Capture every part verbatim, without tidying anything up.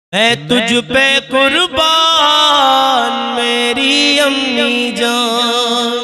मैं तुझ पे कुर्बान मेरी अम्मी जान,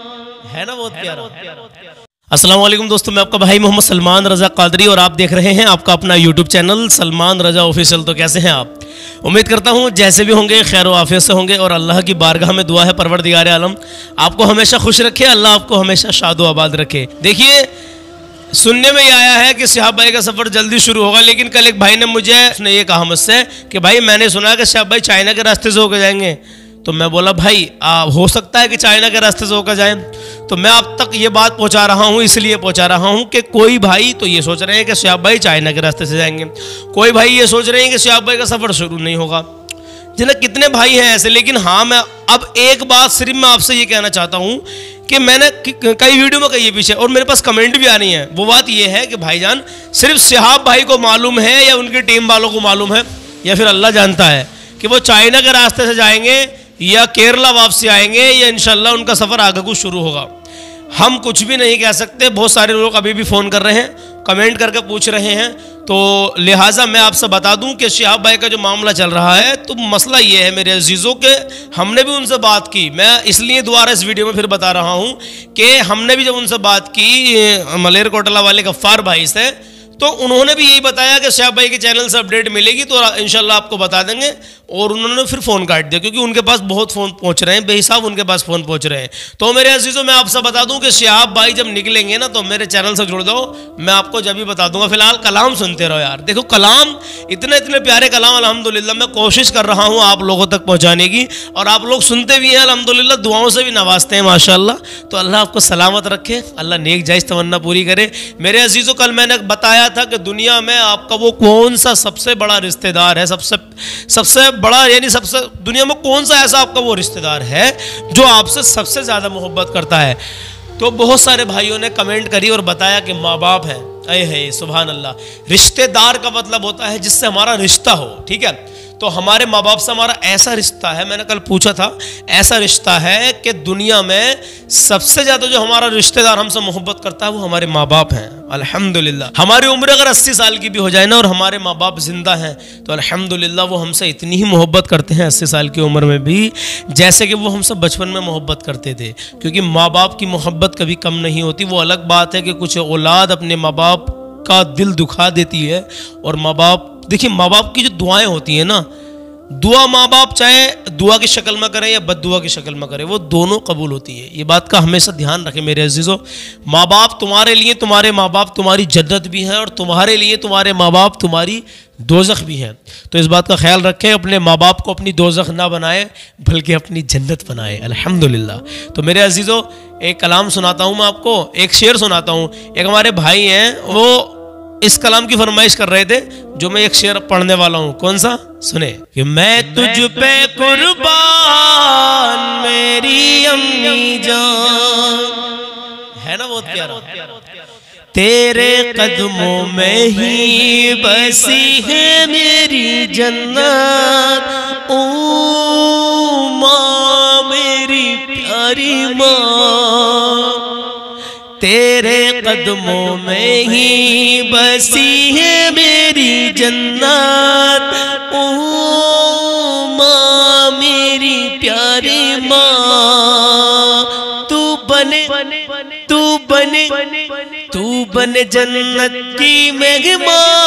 है ना बहुत प्यारा। अस्सलाम वालेकुम दोस्तों, मैं आपका भाई मोहम्मद सलमान रजा कादरी और आप देख रहे हैं आपका अपना YouTube channel Salman Raza official. तो कैसे हैं आप? उम्मीद करता हूं जैसे भी होंगे खैर व आफियत से होंगे और अल्लाह की बारगाह में दुआ है परवरदिगार आलम आपको हमेशा खुश रखे, अल्लाह आपको हमेशा शादो आबाद रखे। देखिए, सुनने में ये आया है कि सिहाब भाई का सफ़र जल्दी शुरू होगा, लेकिन कल एक भाई ने मुझे उसने ये कहा मुझसे कि भाई मैंने सुना कि सिहाब भाई चाइना के रास्ते से होकर जाएंगे। तो मैं बोला भाई आ, हो सकता है कि चाइना के रास्ते से होकर जाएं। तो मैं अब तक ये बात पहुंचा रहा हूं, इसलिए पहुंचा रहा हूं कि कोई भाई तो ये सोच रहे हैं कि सिहाब भाई चाइना के रास्ते से जाएंगे, कोई भाई ये सोच रहे हैं कि सिहाब भाई का सफ़र शुरू नहीं होगा। जिन्हें कितने भाई हैं ऐसे। लेकिन हाँ, मैं अब एक बात सिर्फ मैं आपसे ये कहना चाहता हूँ कि मैंने कई वीडियो में कही है पीछे और मेरे पास कमेंट भी आ रही हैं। वो बात ये है कि भाईजान सिर्फ सिहाब भाई को मालूम है या उनकी टीम वालों को मालूम है या फिर अल्लाह जानता है कि वो चाइना के रास्ते से जाएंगे या केरला वापसी आएंगे या इंशाल्लाह उनका सफ़र आगे को शुरू होगा। हम कुछ भी नहीं कह सकते। बहुत सारे लोग अभी भी फ़ोन कर रहे हैं, कमेंट करके पूछ रहे हैं। तो लिहाजा मैं आपसे बता दूं कि सिहाब भाई का जो मामला चल रहा है, तो मसला ये है मेरे अजीज़ों के, हमने भी उनसे बात की। मैं इसलिए दोबारा इस वीडियो में फिर बता रहा हूं कि हमने भी जब उनसे बात की मलेरकोटला वाले गफ्फार भाई से, तो उन्होंने भी यही बताया कि सिहाब भाई के चैनल से अपडेट मिलेगी तो इंशाल्लाह आपको बता देंगे। और उन्होंने फिर फ़ोन काट दिया क्योंकि उनके पास बहुत फ़ोन पहुंच रहे हैं, बेहिसाब उनके पास फ़ोन पहुंच रहे हैं। तो मेरे अजीज़ों, मैं आपसे बता दूं कि सिहाब भाई जब निकलेंगे ना तो मेरे चैनल से जुड़ जाओ, मैं आपको जब भी बता दूंगा। फिलहाल कलाम सुनते रहो यार। देखो कलाम, इतने इतने प्यारे कलाम अल्हम्दुलिल्लाह मैं कोशिश कर रहा हूँ आप लोगों तक पहुँचाने की, और आप लोग सुनते भी हैं अल्हम्दुलिल्लाह, दुआओं से भी नवाजते हैं माशाल्लाह। तो अल्लाह आपको सलामत रखे, अल्लाह नेक जायज़ तमन्ना पूरी करे। मेरे अजीज़ों, कल मैंने बताया था कि दुनिया में आपका वो कौन सा सबसे बड़ा रिश्तेदार है, सबसे सबसे बड़ा यानी सबसे दुनिया में कौन सा ऐसा आपका वो रिश्तेदार है जो आपसे सबसे ज़्यादा मोहब्बत करता है। तो बहुत सारे भाइयों ने कमेंट करी और बताया कि माँ बाप हैं। अये है सुभान अल्लाह। रिश्तेदार का मतलब होता है जिससे हमारा रिश्ता हो, ठीक है। तो हमारे माँ बाप से हमारा ऐसा रिश्ता है, मैंने कल पूछा था, ऐसा रिश्ता है कि दुनिया में सबसे ज़्यादा जो हमारा रिश्तेदार हमसे मोहब्बत करता है वो हमारे माँ बाप हैं। अल्हम्दुलिल्लाह हमारी उम्र अगर अस्सी साल की भी हो जाए ना और हमारे माँ बाप जिंदा हैं तो अल्हम्दुलिल्लाह वो हमसे इतनी ही मोहब्बत करते हैं अस्सी साल की उम्र में भी, जैसे कि वो हमसे बचपन में मोहब्बत करते थे। क्योंकि माँ बाप की मोहब्बत कभी कम नहीं होती। वो अलग बात है कि कुछ औलाद अपने माँ बाप का दिल दुखा देती है, और माँ बाप, देखिए माँ बाप की जो दुआएं होती हैं ना, दुआ माँ बाप चाहे दुआ की शक्ल में करें या बद्दुआ की शक्ल में करें, वो दोनों कबूल होती है। ये बात का हमेशा ध्यान रखें मेरे अजीज़ों। माँ बाप तुम्हारे लिए, तुम्हारे माँ बाप तुम्हारी जन्नत भी हैं, और तुम्हारे लिए तुम्हारे माँ बाप तुम्हारी दोज़ख भी हैं। तो इस बात का ख्याल रखें, अपने माँ बाप को अपनी दोज़ख ना बनाए बल्कि अपनी जन्नत बनाए। अल्हम्दुलिल्लाह। तो मेरे अजीज़ों, एक कलाम सुनाता हूँ मैं आपको, एक शेर सुनाता हूँ। एक हमारे भाई हैं, वो इस कलाम की फरमाइश कर रहे थे जो मैं एक शेर पढ़ने वाला हूं। कौन सा? सुने कि मैं तुझ पे कुर्बान मेरी अम्मी जान, है ना बहुत प्यारा। तेरे कदमों में ही बसी है मेरी जन्नत, ओ माँ मेरी प्यारी माँ, तेरे कदमों में ही बसी है मेरी जन्नत, ओ माँ मेरी प्यारी माँ, तू बने तू बने तू बने जन्नत की मेहमान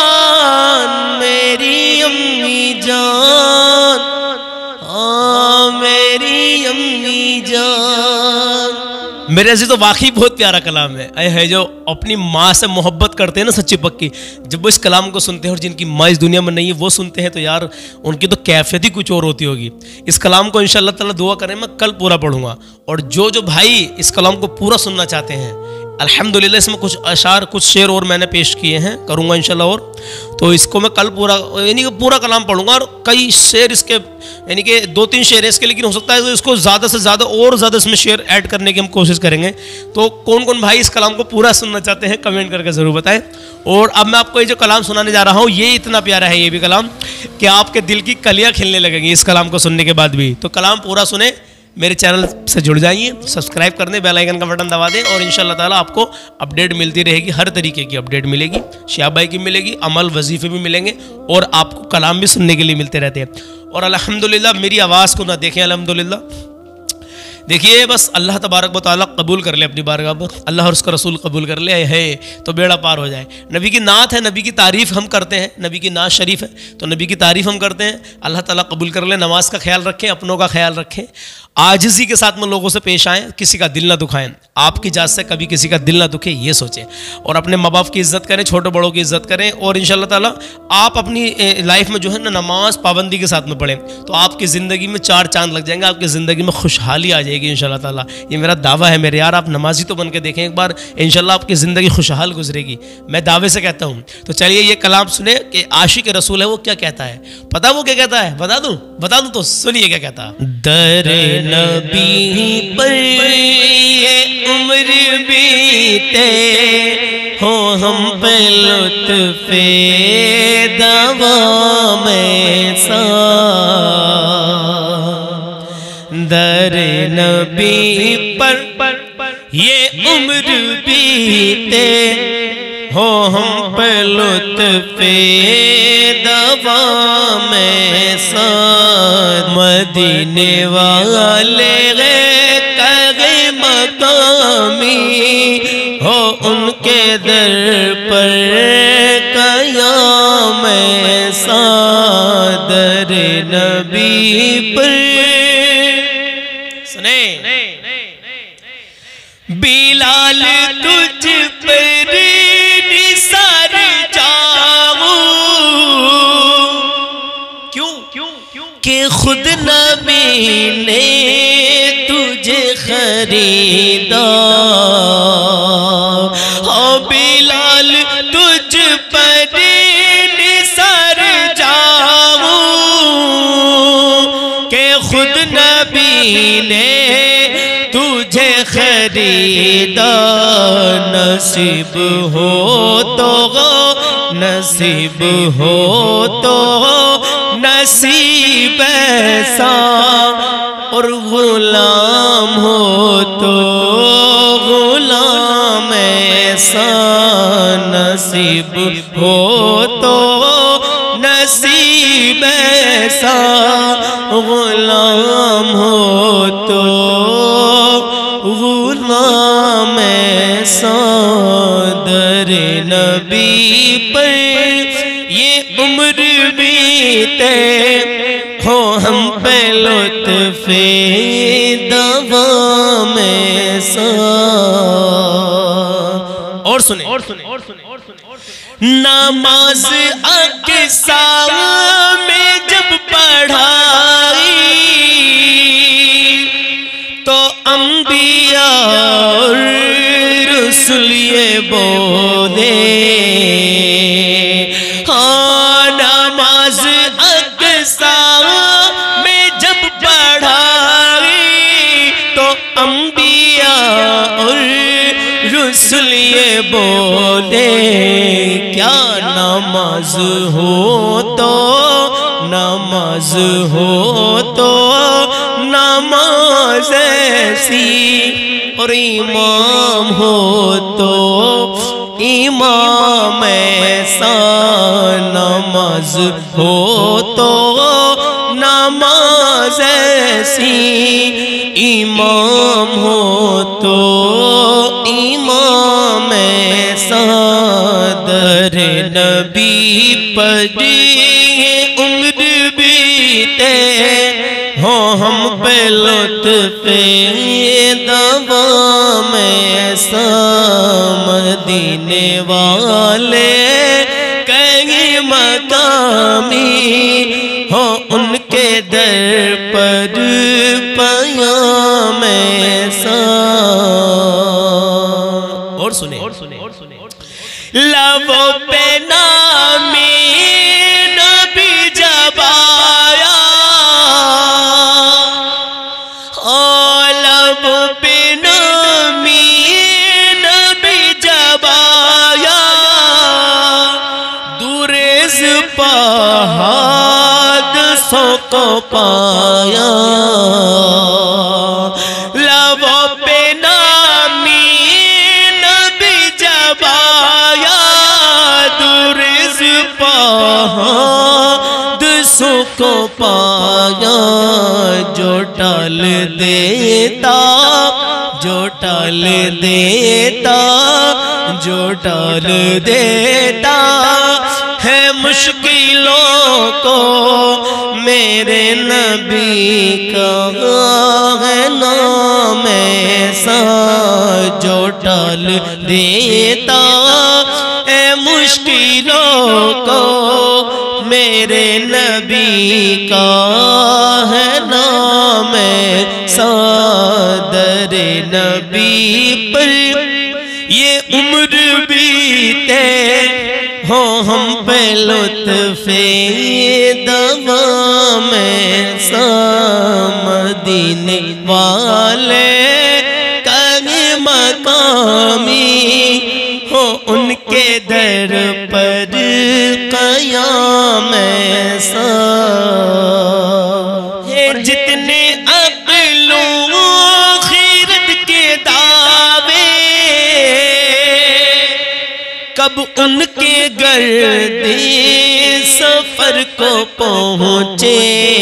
मेरी अम्मी जान, हाँ मेरी अम्मी जान। मेरे अजीज़, तो वाकई बहुत प्यारा कलाम है। अय है जो अपनी माँ से मोहब्बत करते हैं ना सच्ची पक्की, जब वो इस कलाम को सुनते हैं और जिनकी माँ इस दुनिया में नहीं है वो सुनते हैं तो यार उनकी तो कैफियत ही कुछ और होती होगी। इस कलाम को इंशाअल्लाह ताला दुआ करें मैं कल पूरा पढ़ूंगा, और जो जो भाई इस कलाम को पूरा सुनना चाहते हैं अल्हम्दुलिल्लाह इसमें कुछ अशार, कुछ शेर और मैंने पेश किए हैं, करूँगा इंशाल्लाह। और तो इसको मैं कल पूरा यानी कि पूरा कलाम पढ़ूंगा, और कई शेर इसके यानी कि दो तीन शेर है इसके, लेकिन हो सकता है तो इसको ज़्यादा से ज़्यादा और ज़्यादा इसमें शेर ऐड करने की हम कोशिश करेंगे। तो कौन कौन भाई इस कलाम को पूरा सुनना चाहते हैं कमेंट करके ज़रूर बताएं। और अब मैं आपको ये जो कलाम सुनाने जा रहा हूँ ये इतना प्यारा है, ये भी कलाम, कि आपके दिल की कलियाँ खिलने लगेंगी इस कलाम को सुनने के बाद भी। तो कलाम पूरा सुने, मेरे चैनल से जुड़ जाइए, सब्सक्राइब कर दें, बेल आइकन का बटन दबा दें और इंशाल्लाह ताला आपको अपडेट मिलती रहेगी। हर तरीके की अपडेट मिलेगी, शिहाब भाई की मिलेगी, अमल वजीफे भी मिलेंगे और आपको कलाम भी सुनने के लिए मिलते रहते हैं। और अल्हम्दुलिल्लाह मेरी आवाज़ को ना देखें, अल्हम्दुलिल्लाह देखिए, बस अल्लाह तबारक व तआला कबूल कर ले अपनी बारगाह पर, अल्लाह और उसका रसूल कबूल कर ले है तो बेड़ा पार हो जाए। नबी की नात है, नबी की तारीफ़ हम करते हैं, नबी की नात शरीफ है तो नबी की तारीफ़ हम करते हैं। अल्लाह ताला कबूल कर ले। नमाज का ख्याल रखें, अपनों का ख्याल रखें, आजिज़ी के साथ में लोगों से पेश आएँ, किसी का दिल ना दुखाएं। आपकी जात से कभी किसी का दिल ना दुखे ये सोचें, और अपने माँ बाप की इज़्ज़त करें, छोटे बड़ों की इज़्ज़त करें। और इंशाअल्लाह ताला आप अपनी लाइफ में जो है ना नमाज पाबंदी के साथ में पढ़ें तो आपकी ज़िंदगी में चार चांद लग जाएंगे, आपकी ज़िंदगी में खुशहाली आ जाएगी इंशाअल्लाह ताला। ये मेरा दावा है मेरे यार, आप नमाजी तो बन के देखें एक बार, इंशाअल्लाह आपकी ज़िंदगी खुशहाल गुजरेगी, मैं दावे से कहता हूँ। तो चलिए ये कलाम सुने कि आशिक रसूल है वो क्या कहता है। पता वो क्या कहता है? बता दूँ बता दूँ तो सुनिए क्या कहता है। दर नबी पर ये उम्र बीते हो हम पे लुत्फ़े दवा में सा, दर नबी पर ये उम्र बीते हो हम पे लुत्फ़े दवा में सा, मदीने वाले गए कगे मकामी हो उनके दर पर कयाम ऐसा, दर नबी पर सुने बिलाल तुझ पर निसार जाऊं, क्यों कि खुद नबी ने तुझे खरीदा। ओ बिलाल तुझ पर निसार जाऊं कि खुद नबी ने तुझे खरीदा। नसीब हो तो नसीब हो तो नसीब ऐसा, और गुलाम हो तो गुलाम ऐसा, नसीब हो तो नसीब ऐसा, गुलाम हो तो गुलाम ऐसा, दर नबी पर ये उम्र बीते हो हम पे लुत्फ़े दवा में सा। और सुने और सुने और सुने और सुने नमाज अक़सा में जब पढ़ाई तो अंबिया और रसूल ये बोले, हाँ नमाज अक़सा में जब पढ़ाई तो अंबिया और रसूल ये बोले, क्या नमाज हो तो नमाज हो तो नमाज ऐसी, और इमाम हो तो इमाम ऐसा, नमाज हो तो नमाज ऐसी, इमाम हो तो इमाम ऐसा, दर नबी पर उम्र बीते हो हम पे लुत्फ़े दवा में ऐसा, मदीने वाले कहीं मकामी हो उनके दर पर पयाम ऐसा। और सुने और सुने और सुने लबों पे नामी नबी जब आया, ओ लबों पे नामी नबी जब आया, दूरेज़ पहाड़ सो को पाया, को पाया जो टाल देता, जो टाल देता, जो टाल देता है मुश्किलों को। मेरे नबी का है नाम ऐसा जो टाल देता है मुश्किलों को। मेरे नबी का है नाम ऐसा दरे नबी पर ये उम्र बीते हो हम पे लुत्फ़े दवा में सा मदीने वाले कहीं मकामी हो उनके दर पर क़याम ऐसा। जितने अक़्लो खीरत के दावे कब उनके गर्दे सफर को पहुँचे।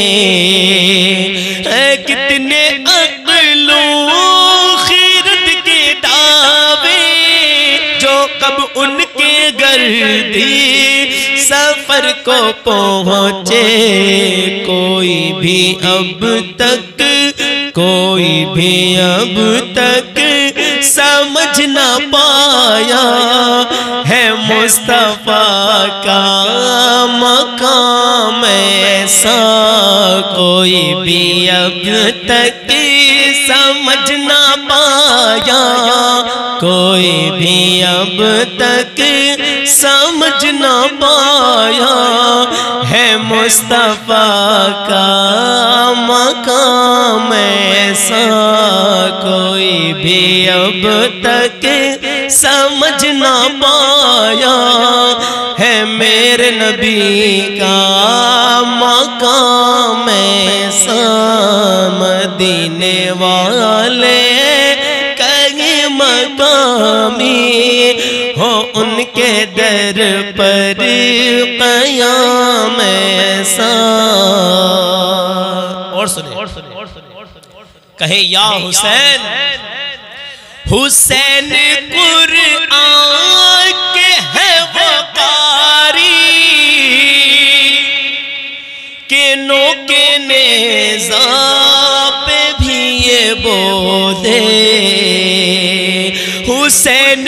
कितने अक़्लो खीरत के दावे जो कब उनके गर्दे सफर को पहुँचे। कोई भी अब तक, कोई भी अब तक समझ ना पाया है मुस्तफा का मकाम ऐसा। कोई भी अब तक समझ ना पाया, कोई भी अब तक समझ ना पाया है मुस्तफा का मकाम ऐसा। कोई भी अब तक समझ ना पाया है मेरे नबी का मकाम ऐसा। मदीने वाले कहीं मकामी हो उनके दर पर क़याम ऐसा। और सुने, और सुने, और सुने, और सुने। कहे या हुसैन, हुसैन कुरआन के है वो कारी के नो के नेज़ा पे भी ये बोले। हुसैन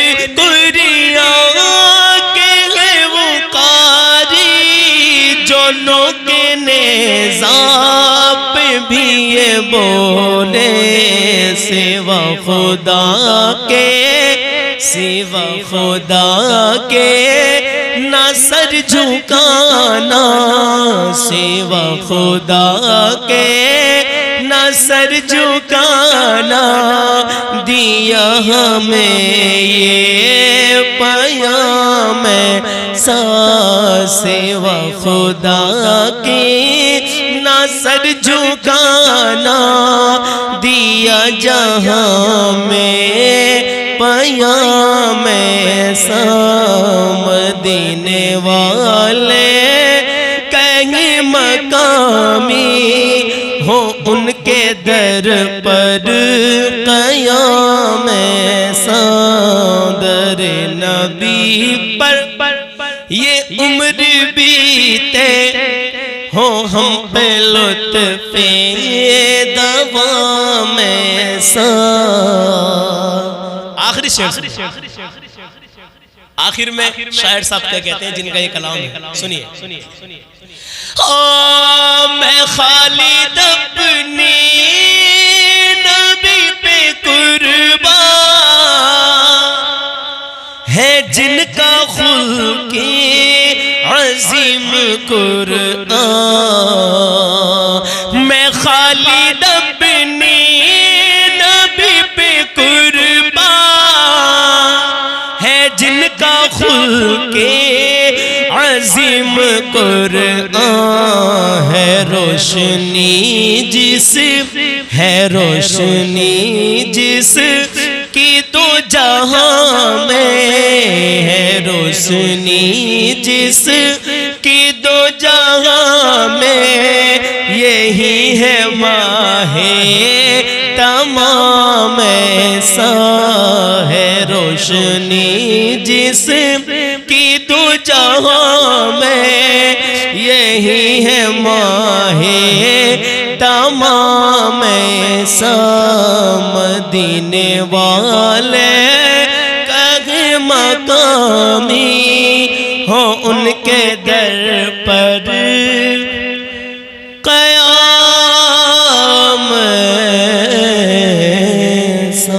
कुरआन के है वो कारी जो नो के नेज़ा पे भी ये बोले। सिवा खुदा के, सिवा खुदा के ना सर झुकाना, सिवा खुदा के ना सर झुकाना। दिया हमें ये पयाम सा, सिवा खुदा की ना सर झुकाना। दिया जहां में पयाम ऐसा। मदीने वाले कहीं मकामी हो उनके दर पर क़याम ऐसा। दर नबी पर ये उम्र बीते हो हम पे लुत्फ़े दवा में सा। आखिरी शेर, आखिर में शायर साहब क्या कहते हैं जिनका ये कलाम है, सुनिए सुनिए सुनिए। ओ मैं खालिद अपनी नबी पे कुर्बान है जिनका खुल्क़े अज़ीम कुरआन। मैं खालिद अपनी नबी पे कुर्बान है जिनका खुल्क़े अज़ीम कुरआन है। रोशनी जिस है, रोशनी जिस की तो जहां में है। रोशनी जिस की दो जहां में यही है माहे तमाम ऐसा है रोशनी जिस की दो जहां में, यही है माहे तमाम ऐसा मदीने वाले कहे मकामी हो उनके दर पर कयाम ऐसा।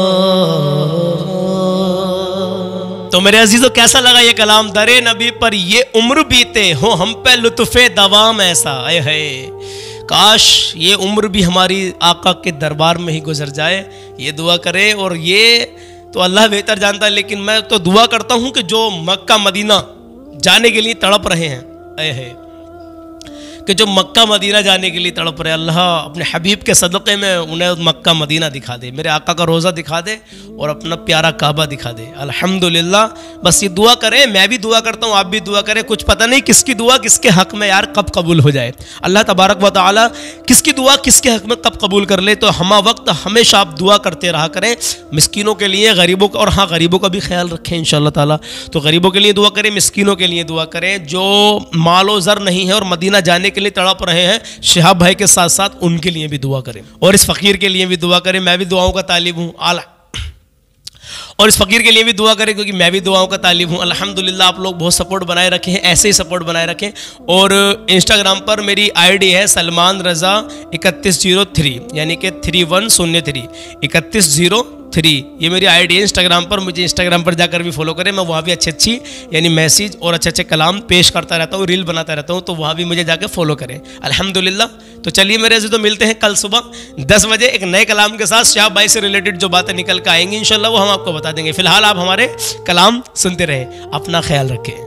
तो मेरे अजीजों कैसा लगा ये कलाम? दरे नबी पर ये उम्र बीते हो हम पे लुत्फ़े दवाम ऐसा। आए है काश ये उम्र भी हमारी आका के दरबार में ही गुजर जाए। ये दुआ करें, और ये तो अल्लाह बेहतर जानता है, लेकिन मैं तो दुआ करता हूँ कि जो मक्का मदीना जाने के लिए तड़प रहे हैं, आए है कि जो मक्का मदीना जाने के लिए तड़प रहे, अल्लाह अपने हबीब के सदक़े में उन्हें मक्का मदीना दिखा दे, मेरे आका का रोज़ा दिखा दे और अपना प्यारा काबा दिखा दे। अल्हम्दुलिल्लाह, बस ये दुआ करें, मैं भी दुआ करता हूँ, आप भी दुआ करें। कुछ पता नहीं किसकी दुआ किसके हक़ में यार कब कबूल हो जाए। अल्लाह तबारक व तआला किसकी दुआ किसके हक़ में कब कबूल कर ले। तो हमा वक्त हमेशा आप दुआ करते रहा करें मिस्कीनों के लिए, गरीबों का, और हाँ गरीबों का भी ख्याल रखें इंशाअल्लाह ताला। तो गरीबों के लिए दुआ करें, मिस्कीनों के लिए दुआ करें, जो मालो ज़र नहीं है और मदीना जाने के लिए तड़प रहे हैं, शिहाब भाई के साथ साथ उनके लिए भी दुआ करें, और इस फ़कीर के लिए भी दुआ करें। मैं भी दुआओं का तालिब हूँ, आला और इस फ़कीर के लिए भी दुआ करें क्योंकि मैं भी दुआओं का तालिब हूँ। अल्हम्दुलिल्लाह आप लोग बहुत सपोर्ट बनाए रखे हैं, ऐसे ही सपोर्ट बनाए रखें। और इंस्टाग्राम पर मेरी आईडी है सलमान रज़ा इकतीस जीरो थ्री, यानी कि थ्री वन शून्य थ्री इकतीस जीरो थ्री, ये मेरी आईडी है इंस्टाग्राम पर। मुझे इंस्टाग्राम पर जाकर भी फॉलो करें, मैं वहाँ भी अच्छी अच्छी यानी मैसेज और अच्छे अच्छे कलाम पेश करता रहता हूँ, रील बनाता रहता हूँ, तो वहाँ भी मुझे जाकर फॉलो करें अल्हम्दुलिल्लाह। तो चलिए मेरे से तो मिलते हैं कल सुबह दस बजे एक नए कलाम के साथ। शिहाब भाई से रिलेटेड जो बातें निकल कर आएंगी इंशाल्लाह वो हम आपको बता देंगे। फिलहाल आप हमारे कलाम सुनते रहें, अपना ख्याल रखें।